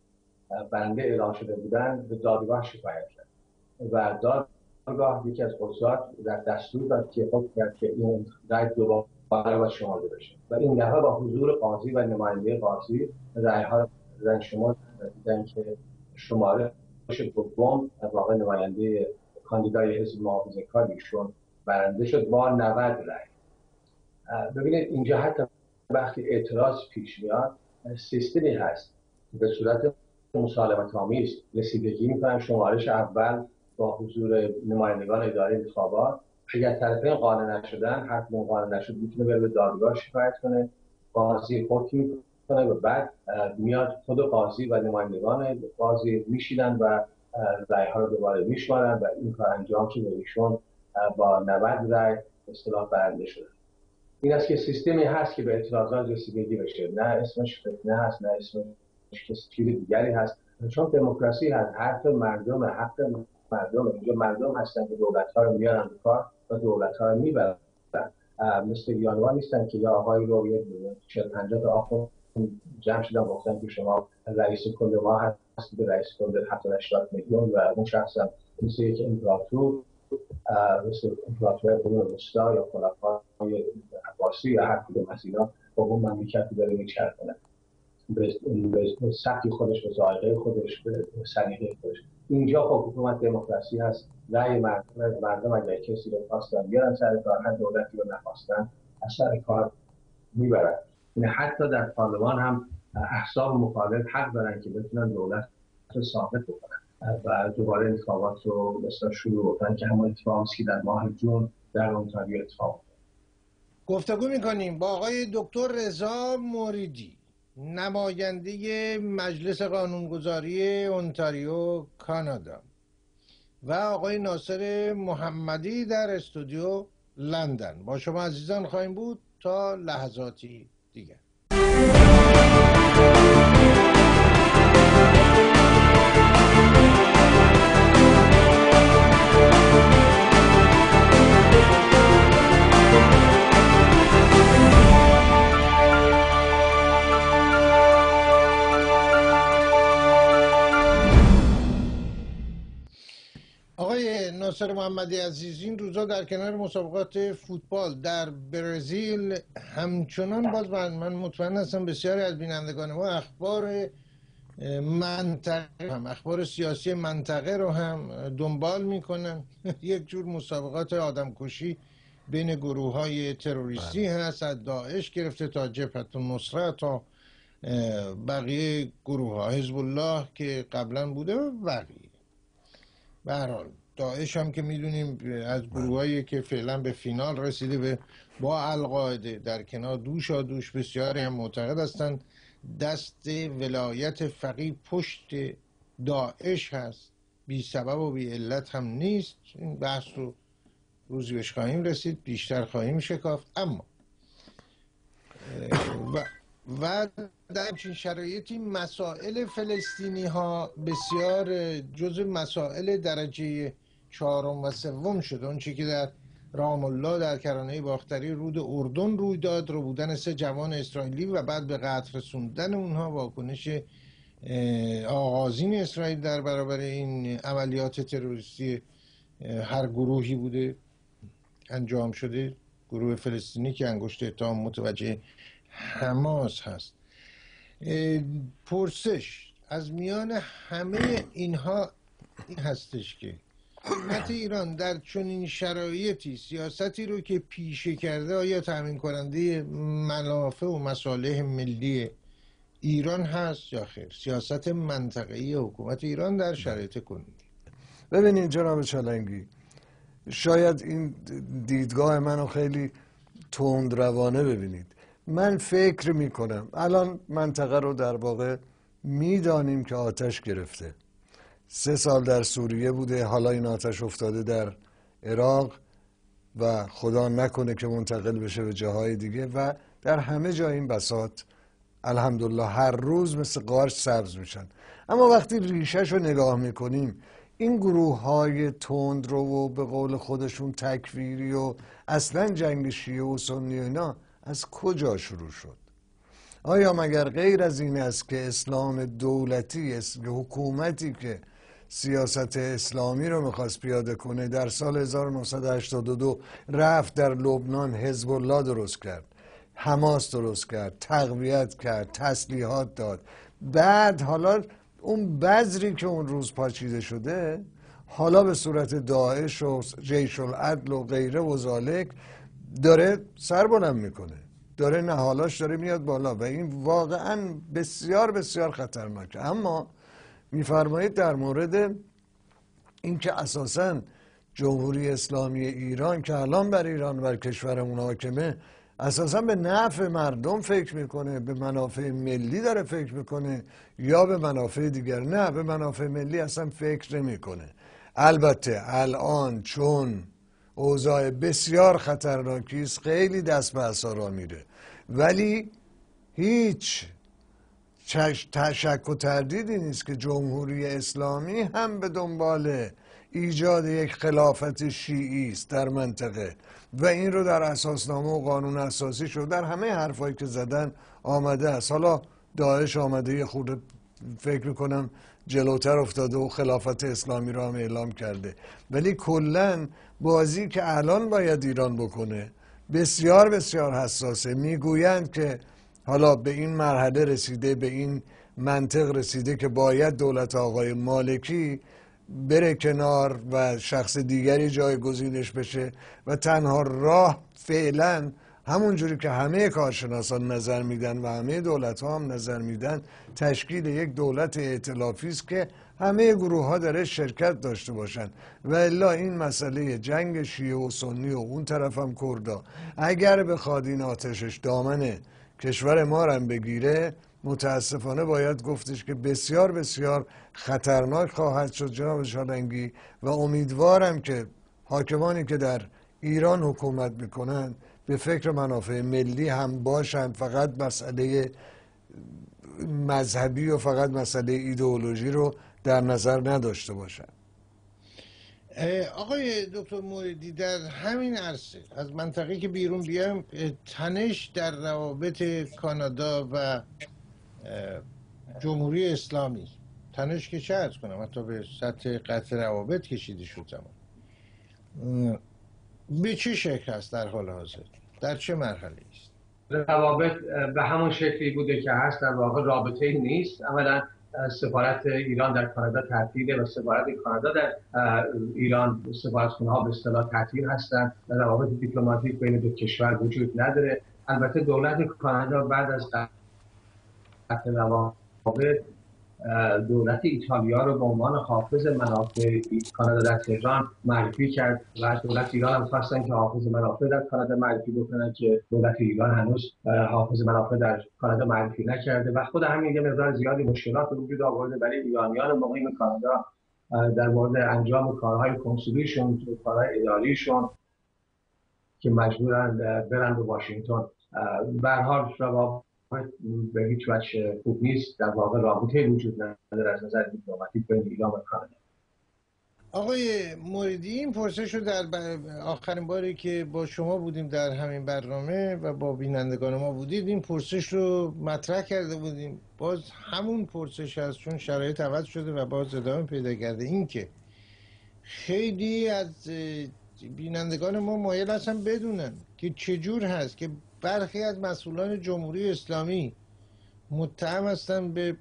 برنده اعلام شده بودن به دادگاه شکایت کرد و دادگاه یکی از قضات در دستور داد که حکم کرد که این رای دوباره باید شمرده بشه و این دفعه با حضور قاضی و نماینده قاضی رای‌ها رو شمرد و دیدن که شمارش دوم در واقع نماینده کاندیدای حزب محافظه‌کار ایشون برنده شد با 90 رای. ببینید اینجا حتی وقتی اعتراض پیش میاد سیستمی هست به صورت مسالمت‌آمیز رسیدگی می‌کنن. شمارش اول با حضور نمایندگان اداره انتخابات، اگر طرفین قانع نشدن، هر کدوم قانع نشد میتونه بره به دادگاه شکایت کنه، قاضی حکم میکنه و بعد میاد خود قاضی و نمایندگان قاضی میشینن و رای‌ها رو دوباره میشمارن و این کار انجام شده. ایشون با 90 رای به اصطلاح برنده شده. این است که سیستمی هست که به اعتراضات رسیدگی بشه، نه اسمش فتنه هست، نه اسمش چیز دیگری هست، چون دموکراسی هست. حق مردم، حق مردم. اینجا مردم هستن که دولت‌ها رو میارن به کار و دولت‌ها رو میبرن. مثل ایرانی‌ها نیستن که یا آقای رو 40-50 تا آخر جمع شدن گفتن که شما رئیس کل ما هستی، به رئیس کل 70-80 میلیون و اون شخص هم مثل یک امپراتور، مثل امپراتور قرون وسطا یا خلفای عباسی یا هر کدوم از اینا با اون مملکتی داره میچرخونه به سبک خودش، به ذائقه خودش، به سلیقه خودش. اینجا خب حکومت دموکراسی هست. رأی مردم اگر کسی رو خواستن بیارن سر کار، هر دولتی رو نخواستن از سر کار میبرن. یعنی حتی در پارلمان هم احزاب مخالف حق دارن که بتونن دولت رو ساقط بکنن و دوباره انتخابات رو مثلا شروع بکنن که همون اتفاقی که در ماه جون در اونتاریو اتفاق افتاد. گفتگو میکنیم با آقای دکتر رضا موریدی، نماینده مجلس قانونگذاری اونتاریو کانادا، و آقای ناصر محمدی در استودیو لندن. با شما عزیزان خواهیم بود تا لحظاتی دیگر. آقای ناصر محمدی عزیز، این روزا در کنار مسابقات فوتبال در برزیل همچنان باز من مطمئن هستم بسیاری از بینندگان ما اخبار منطقه هم، اخبار سیاسی منطقه رو هم دنبال میکنن. یک جور مسابقات آدمکشی بین گروه های تروریستی هست، از داعش گرفته تا جبهة النصره تا بقیه گروه ها، حزب الله که قبلا بوده و بقیه. به هر حال داعش هم که میدونیم از گروهایی که فعلا به فینال رسیده به با القاعده در کنار دوش بسیاری هم معتقد هستند دست ولایت فقیه پشت داعش هست، بی سبب و بی علت هم نیست. این بحث رو روزی بهش خواهیم رسید، بیشتر خواهیم شکافت. اما و در همچین شرایطی مسائل فلسطینی ها بسیار جز مسائل درجه 4 و 3 شد. اون چی که در رام الله در کرانه باختری رود اردن روی داد، رو بودن 3 جوان اسرائیلی و بعد به قتل رسوندن اونها، واکنش آغازین اسرائیل در برابر این عملیات تروریستی هر گروهی بوده انجام شده. گروه فلسطینی که انگشت اتهام متوجه حماس هست. پرسش از میان همه اینها این هستش که حکومت ایران در چنین شرایطی سیاستی رو که پیشه کرده آیا تامین کننده منافع و مصالح ملی ایران هست یا خیر؟ سیاست منطقه‌ای حکومت ایران در شرایط کنونی. ببینید جناب چالنگی، شاید این دیدگاه منو خیلی تندروانه ببینید. من فکر میکنم الان منطقه رو در واقع میدانیم که آتش گرفته. 3 سال در سوریه بوده، حالا این آتش افتاده در عراق و خدا نکنه که منتقل بشه به جاهای دیگه و در همه جا این بساط الحمدلله هر روز مثل قارچ سبز میشن. اما وقتی ریشه‌ش رو نگاه میکنیم، این گروه های تندرو و به قول خودشون تکفیری و اصلا جنگ شیعه و سنی و اینا از کجا شروع شد؟ آیا مگر غیر از این است که اسلام دولتی، حکومتی که سیاست اسلامی رو میخواست پیاده کنه در سال 1982 رفت در لبنان حزب الله درست کرد، حماس درست کرد، تقویت کرد، تسلیحات داد، بعد حالا اون بذری که اون روز پاچیده شده حالا به صورت داعش و جیش العدل و غیره و ذالک داره سر بلند میکنه، داره نهالاش داره میاد بالا و این واقعا بسیار بسیار خطرناکه. اما میفرمایید در مورد اینکه اساساً جمهوری اسلامی ایران که الان بر ایران بر کشورمون حاکمه اساساً به نفع مردم فکر میکنه، به منافع ملی داره فکر میکنه یا به منافع دیگر؟ نه، به منافع ملی اصلا فکر نمیکنه. البته الان چون اوضاع بسیار خطرناکی است خیلی دست به عصا میره، ولی هیچ شک و تردیدی نیست که جمهوری اسلامی هم به دنبال ایجاد یک خلافت شیعی است در منطقه و این رو در اساسنامه و قانون اساسی شد در همه حرفایی که زدن آمده است. حالا داعش آمده یه خورده فکر میکنم جلوتر افتاده و خلافت اسلامی رو هم اعلام کرده، ولی کلن بازی که الان باید ایران بکنه بسیار بسیار حساسه. میگویند که حالا به این مرحله رسیده، به این منطق رسیده که باید دولت آقای مالکی بره کنار و شخص دیگری جایگزینش بشه و تنها راه فعلا همون جوری که همه کارشناسان نظر میدن و همه دولت ها هم نظر میدن تشکیل یک دولت ائتلافی است که همه گروه ها در شرکت داشته باشن و الا این مسئله جنگ شیعه و سنی و اون طرف هم کردا اگر بخواد این آتشش دامن کشور ما رو بگیره متاسفانه باید گفتش که بسیار بسیار خطرناک خواهد شد جناب چالنگی و امیدوارم که حاکمانی که در ایران حکومت میکنن به فکر منافع ملی هم باشند، فقط مسئله مذهبی و فقط مسئله ایدئولوژی رو در نظر نداشته باشند. آقای دکتر موردی، در همین عرصه از منطقه که بیرون بیام، تنش در روابط کانادا و جمهوری اسلامی، تنش که چه عرض کنم حتی به سطح قطع روابط کشیده شد زمان، به چه شکل است در حال حاضر؟ در چه مرحله است؟ روابط به همون شکلی بوده که هست، در واقع رابطه نیست. اولا سفارت ایران در کانادا تعطیله و سفارت کانادا در ایران، سفارتخانه ها به اصطلاح تعطیل هستند، روابط دیپلماتیک بین دو کشور وجود نداره. البته دولت کانادا بعد از روابط دولت ایتالیا رو به عنوان حافظ منافع کانادا در تهران معرفی کرد و دولت ایران هم خواستن که حافظ منافع در کانادا معرفی بکنن که دولت ایران هنوز حافظ منافع در کانادا معرفی نکرده و خود همین یه مقدار زیادی مشکلات وجود آورده برای ایرانیان مقیم کانادا در مورد انجام کارهای کنسولیشون، کارهای اداریشون که مجبورن برن به واشنگتن. به هر حال روابط به هیچ وجه خوب نیست، در واقع رابطه وجود نداره از نظر دیپلماتیک بین ایران و کانادا. آقای موریدی، این پرسش رو در آخرین باری که با شما بودیم در همین برنامه و با بینندگان ما بودید این پرسش رو مطرح کرده بودیم. باز همون پرسش هست چون شرایط عوض شده و باز ادامه پیدا کرده. این که خیلی از بینندگان ما مایل هستن بدونن که چجور هست که برخی از مسئولان جمهوری اسلامی متهم هستن به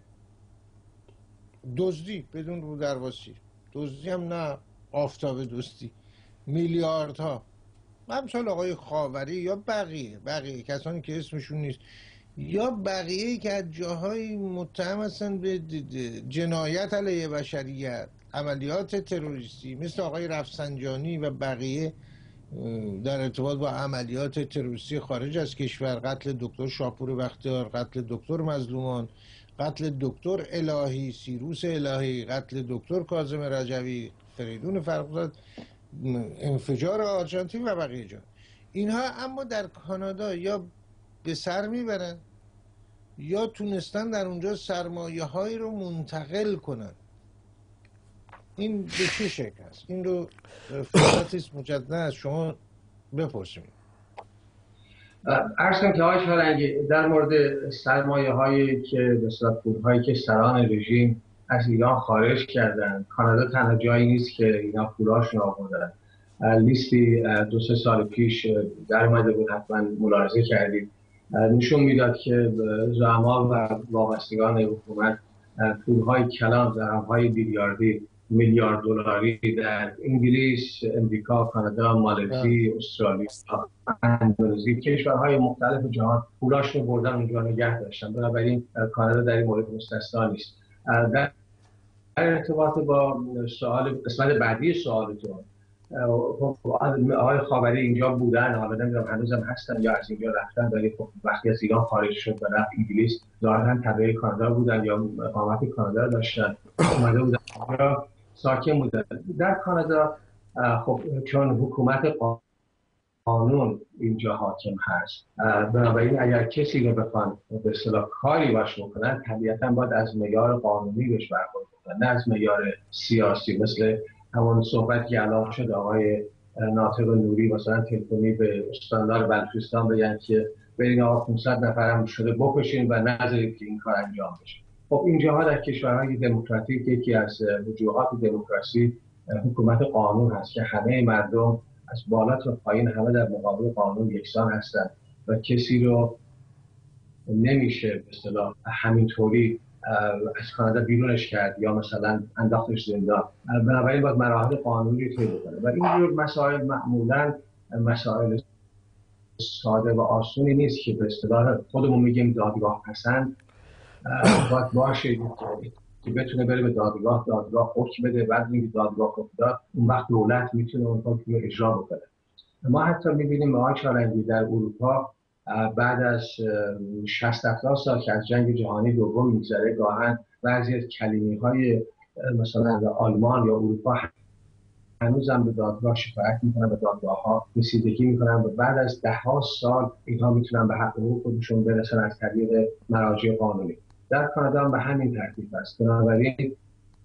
دزدی بدون رو درواسی، دزدی هم نه آفتاب دزدی، میلیاردها، مثلا آقای خاوری یا بقیه کسانی که اسمشون نیست، یا بقیه که از جاهای متهم هستن به جنایت علیه بشریت، عملیات تروریستی، مثل آقای رفسنجانی و بقیه در ارتباط با عملیات تروریستی خارج از کشور، قتل دکتر شاپور بختیار، قتل دکتر مظلومان، قتل دکتر الهی، سیروس الهی، قتل دکتر کاظم رجوی، فریدون فرخزاد، انفجار آرژانتین و بقیه جا. اینها اما در کانادا یا به سر میبرن یا تونستن در اونجا سرمایه هایی رو منتقل کنن. این به چه شکل است؟ این رو فرصتیست مجدد از شما بپرسیم. عرض کنم که آقای فرنگی در مورد سرمایه هایی که مثلا پولهایی که سران رژیم از ایران خارج کردن، کانادا تنها جایی نیست که اینا پولاشون آوردن. لیستی 2-3 سال پیش در اومده بود، حتما ملاحظه کردید، نشون میداد که زعما و وابستگان حکومت پولهای کلان، درمهای میلیارد دلاری در انگلیس، امریکا، کانادا، مالزی، استرالیا، اندونزی، کشورهای مختلف جهان پولاشون رو بردن اونجا نگه داشتن. بنابراین کانادا در این مورد مستثنا نیست. در ارتباط با سوال قسمت بعدی سوالتون، آقای خاوری اینجا بودن، حالا نمیدونم هنوزم هستن یا از اینجا رفتن، ولی وقتی از ایران خارج شد و رفت انگلیس ظاهرا تبع کانادا بودن یا اقامت کانادا داشتن، اومده بودن ساکن بودن در کانادا. خب چون حکومت قانون اینجا حاکم هست، بنابراین اگر کسی رو بخوان به اصطلاح کاری باش بکنن، طبیعتا باید از معیار قانونی بهش برخورد بکنن، نه از معیار سیاسی. مثل همون صحبت که الان شد آقای ناطق نوری مثلا تلفنی به استاندار بلوچستان بگن که برین آقا 500 نفرم شده بکشین و نذارید که این کار انجام بشه. خب اینجاها در کشورهای دموکراتیک یکی از وجوهات دموکراسی حکومت قانون هست که همه مردم از بالا تا پایین همه در مقابل قانون یکسان هستند و کسی رو نمیشه به اصطلاح همینطوری از کانادا بیرونش کرد یا مثلا انداختش زندان. بنابراین باید مراحل قانونی رو طی بکنه و اینجور مسائل معمولا مسائل ساده و آسونی نیست که به اصطلاح خودمون میگیم دادگاه پسند باید باشه که بتونه بره به دادگاه حکم بده، بعد اینکه دادگاه حکم داد اون وقت دولت میتونه اون حکم رو اجرا بکنه. ما حتی میبینیم آقای چالنگی در اروپا بعد از 60-70 سال که از جنگ جهانی دوم میگذره، گاهن بعضی از کلیمی‌های مثلا آلمان یا اروپا هنوزم به دادگاه شکایت میکنن، به دادگاه‌ها رسیدگی میکنن و بعد از 10 سال اینها میتونن به حقوق خودشون برسن از طریق مراجع قانونی. در کانادا هم به همین ترتیب است. بنابراین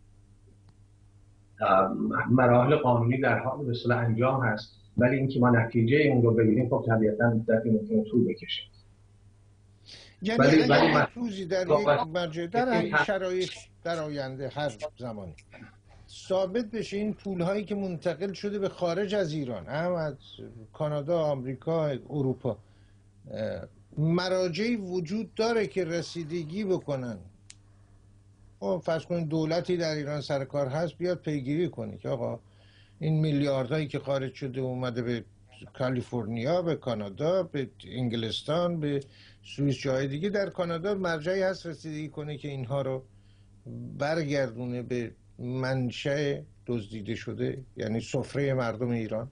مراحل قانونی در حال به اصطلاح انجام هست، ولی اینکه ما نتیجه اون رو ببینیم خب طبیعتاً مدتی ممکنه طول بکشه. یعنی روزی در یک مرجع در این شرایط در آینده هر زمانی ثابت بشه این پول‌هایی که منتقل شده به خارج از ایران، هم از کانادا، آمریکا، اروپا، مراجعی وجود داره که رسیدگی بکنن، خب فرض کنید دولتی در ایران سر کار هست بیاد پیگیری کنه که آقا این میلیاردهایی که خارج شده اومده به کالیفرنیا، به کانادا، به انگلستان، به سوئیس، جای دیگه. در کانادا مرجعی هست رسیدگی کنه که اینها رو برگردونه به منشأ دزدیده شده، یعنی سفره مردم ایران؟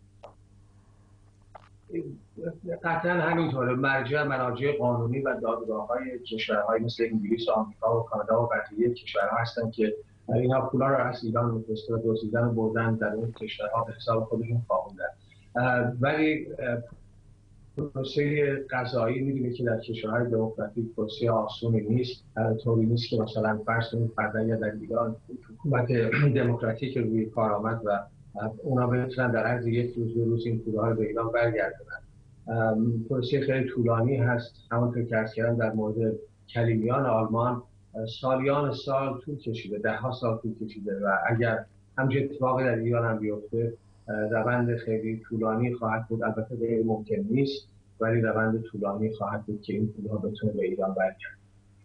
قطعا همینطوره. مراجع قانونی و دادگاه‌های کشورهای مثل انگلیس و آمریکا و کانادا و بقیه کشورها هستن که اینها پولا رو از ایران دزدیدن و بردن در اون کشورها به حساب خودشون خوابوندن. ولی پروسه قضایی می‌دونید که در کشورهای دموکراتیک پروسه آسونی نیست. طوری نیست که مثلا فرض کنید فردا یا در ایران حکومت دموکراتیک روی کار آمد و اونا بتونن در عرض یک روز دو روز این پول‌ها رو به ایران برگردونن. پروسه خیلی طولانی هست. همونطور که عرض کردم در مورد کلیمیان آلمان سالیان سال طول کشیده، 10 سال طول کشیده و اگر همچین اتفاقی در ایران هم بیفته روند خیلی طولانی خواهد بود. البته غیر ممکن نیست ولی روند طولانی خواهد بود که این پول‌ها بتونه به ایران برگرده.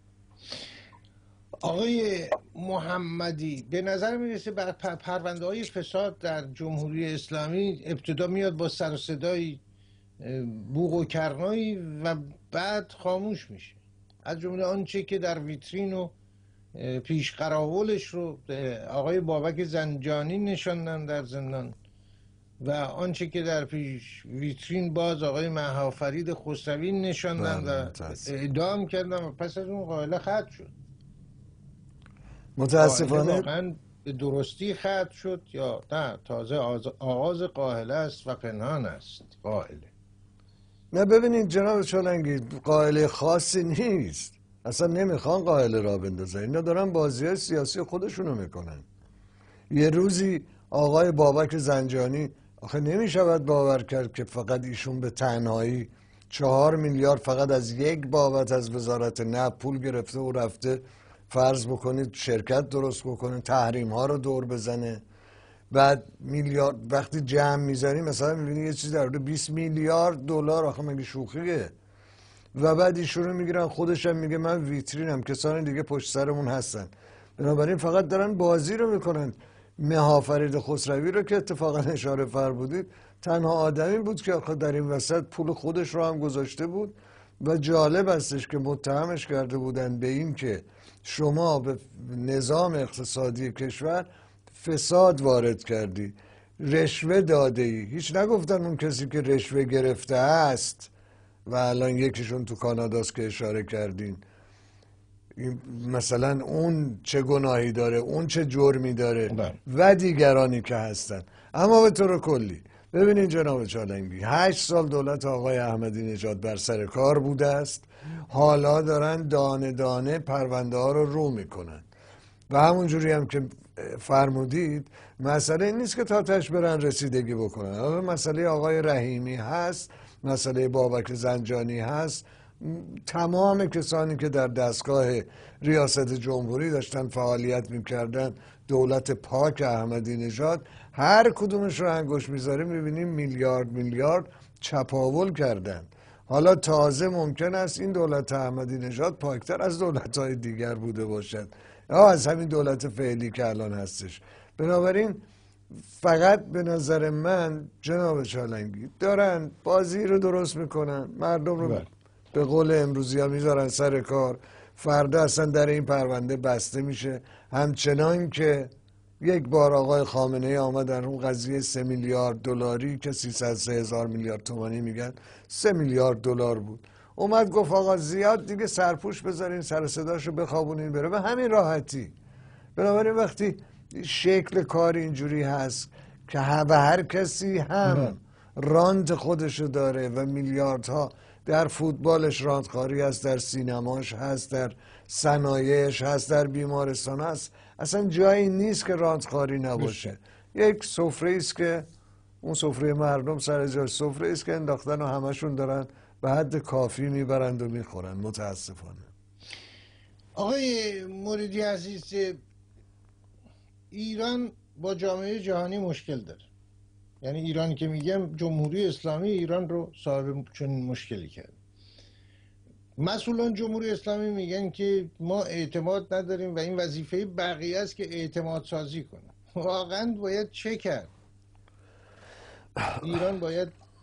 آقای محمدی، به نظر میرسه بر پرونده های فساد در جمهوری اسلامی ابتدا میاد با سر و صدای بوق و کرنایی و بعد خاموش میشه. از جمله آنچه که در ویترین و پیش قراولش رو آقای بابک زنجانی نشاندن در زندان و آنچه که در پیش ویترین باز آقای مهافرید خسروی نشاندن و اعدام کردن و پس از اون قائله ختم شد. متاسفانه واقعا به درستی ختم شد یا نه تازه آغاز قائله است و پنهان است قائله؟ نه ببینید جناب چالنگی، قائله خاصی نیست، اصلا نمیخوان قائله را بندازن. اینا دارن بازی‌های سیاسی خودشونو میکنن. یه روزی آقای بابک زنجانی، آخه نمیشود باور کرد که فقط ایشون به تنهایی 4 میلیارد فقط از یک بابت از وزارت نفت پول گرفته و رفته فرض بکنید شرکت درست بکنه، تحریم ها رو دور بزنه. بعد میلیارد وقتی جمع میزنی مثلا میبینی یه چیزی در حدود 20 میلیارد دلار، آخه مگه شوخیه؟ و بعد ایشون رو میگیرن، خودش هم میگه من ویترینم، کسان دیگه پشت سرمون هستن. بنابراین فقط دارن بازی رو میکنن. مهافرید خسروی رو که اتفاقا اشاره فرمودید تنها آدمی بود که آخه در این وسط پول خودش رو هم گذاشته بود و جالب استش که متهمش کرده بودن به این که شما به نظام اقتصادی کشور فساد وارد کردی، رشوه داده ای. هیچ نگفتن اون کسی که رشوه گرفته است و الان یکیشون تو کاناداست که اشاره کردین، مثلا اون چه گناهی داره، اون چه جرمی داره و دیگرانی که هستن. اما به طور کلی ببینید جناب چالنگی، 8 سال دولت آقای احمدی نژاد بر سر کار بوده است، حالا دارن دانه دانه پرونده ها رو میکنن و همونجوری هم که فرمودید مسئله این نیست که تا تاش برن رسیدگی بکنن. حالا مسئله آقای رحیمی هست، مسئله بابک زنجانی هست، تمام کسانی که در دستگاه ریاست جمهوری داشتن فعالیت میکردن، دولت پاک احمدی نژاد، هر کدومش رو انگوش میذاریم میبینیم میلیارد میلیارد چپاول کردن. حالا تازه ممکن است این دولت احمدی نژاد پاکتر از دولت‌های دیگر بوده باشد یا از همین دولت فعلی که الان هستش. بنابراین فقط به نظر من جناب چالنگی دارن بازی رو درست میکنن، مردم رو به قول امروزی ها میذارن سر کار. فردا اصلا در این پرونده بسته میشه، همچنان که یک بار آقای خامنه ای آمدن اون قضیه 3 میلیارد دلاری که 303,000 میلیارد تومانی میگن 3 میلیارد دلار بود، اومد گفت آقا زیاد دیگه سرپوش بذارین، سر صداشو بخوابونین بره، به همین راحتی. بنابراین وقتی شکل کار اینجوری هست که هر کسی هم رانت خودشو داره و میلیاردها در فوتبالش رانتخاری هست، در سینماش هست، در صنایعش هست، در بیمارستان هست، اصلا جایی نیست که رانتخاری نباشه. یک سفره است که اون سفره مردم سر جای سفره است که انداختن و همشون دارن به حد کافی میبرند و میخورن متاسفانه. آقای موریدی عزیز، ایران با جامعه جهانی مشکل داره. یعنی ایرانی که میگم جمهوری اسلامی ایران رو صاحب چنین مشکلی کرد. مسئولان جمهوری اسلامی میگن که ما اعتماد نداریم و این وظیفه بقیه است که اعتماد سازی کنه. واقعا باید چه کرد؟ ایران باید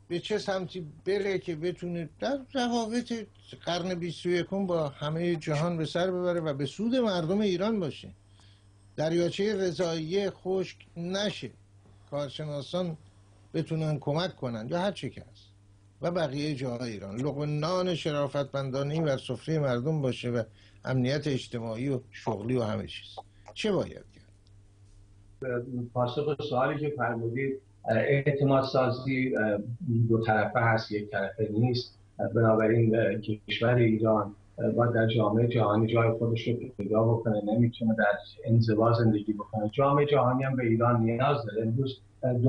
به چه سمتی بره که بتونه در روابط قرن 21 با همه جهان به سر ببره و به سود مردم ایران باشه، دریاچه رضاییه خشک نشه، کارشناسان بتونن کمک کنن یا هر چی که هست و بقیه جاهای ایران لقمه نان شرافتمندانه‌ای بر سفره مردم باشه و امنیت اجتماعی و شغلی و همه چیز. چه باید کرد؟ پاسخ سوالی که فرمودید، اعتماد سازی دو طرفه هست، یک طرفه نیست. بنابراین کشور ایران باید در جامعه جهانی جای خودش رو پیدا بکنه، نمیتونه در انزوا زندگی بکنه. جامعه جهانی هم به ایران نیاز داره. امروز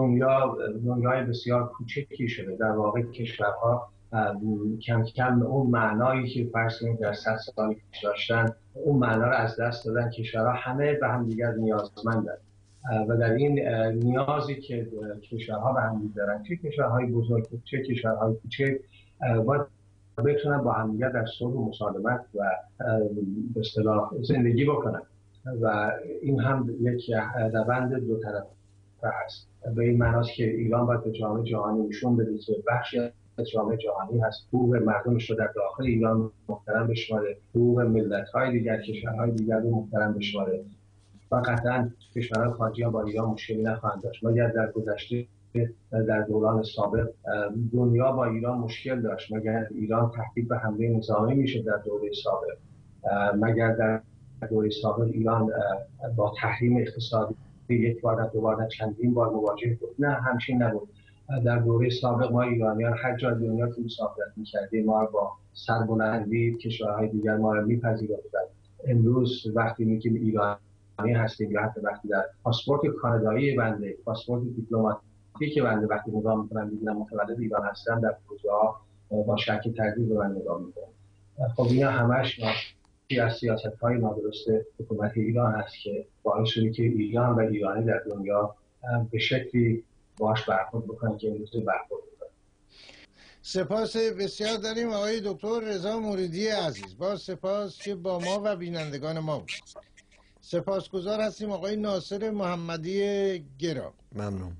دنیای بسیار کوچکی شده. در واقع کشورها کم کم اون معنایی که فرض کنید در 100 سال پیش داشتن، اون معنا رو از دست دادن. کشورها همه به هم دیگر نیازمندن و در این نیازی که کشورها به هم دارن، چه کشورهای بزرگ چه کشورهای کوچک، باید بتونن با هم دیگر در صلح و مسالمت و به اصطلاح زندگی بکنن و این هم یک روند دو طرفه هست. به این معناست که ایران باید به جامعه جهانی نشون بده که بخشی از جامعه جهانی هست، حقوق مردمش رو در داخل ایران محترم بشماره، حقوق ملت‌های دیگر کشورهای دیگر رو محترم بشماره و قطعا کشورهای خارجی ها با ایران مشکلی نخواهند داشت. مگر در گذشته در دوران سابق دنیا با ایران مشکل داشت؟ مگر ایران تهدید به حمله نظامی میشه در دوره سابق؟ مگر در دوره سابق ایران با تحریم اقتصادی یک بار دو بار چندین بار مواجه بود؟ نه، همچین نبود. در دوره سابق ما ایرانیان هر جای دنیا که مسافرت می‌کردیم ما با سربلندی کشورهای دیگر ما را می‌پذیرفتند. امروز وقتی میگیم ایرانی هستیم یا حتی وقتی در پاسپورت کانادایی بنده، پاسپورت دیپلماتیک بنده وقتی نگاه می‌کنم می‌بینم متولد ایران هستم، در فرودگاه با شک تردید به من نگاه می‌کنم. خب اینا همش ناشی از سیاست‌های نادرست حکومت ایران هست که باعث شده که ایران و ایرانی در دنیا به شکلی باش برخورد بکنن که امروز برخورد بکنن. سپاس بسیار داریم آقای دکتر رضا موریدی عزیز. با سپاس که با ما و بینندگان ما بود. سپاسگزار هستیم آقای ناصر محمدی گرام. ممنون.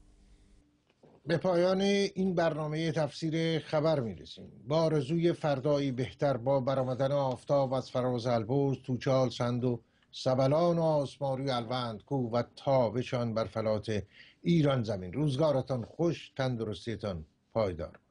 به پایان این برنامه تفسیر خبر میرسیم. با آرزوی فردایی بهتر، با برآمدن آفتاب از فراز البرز، توچال سند و سبلان و آسماری الوند کو و تابشان بر فلات ایران زمین. روزگارتان خوش، تندرستیتان پایدار.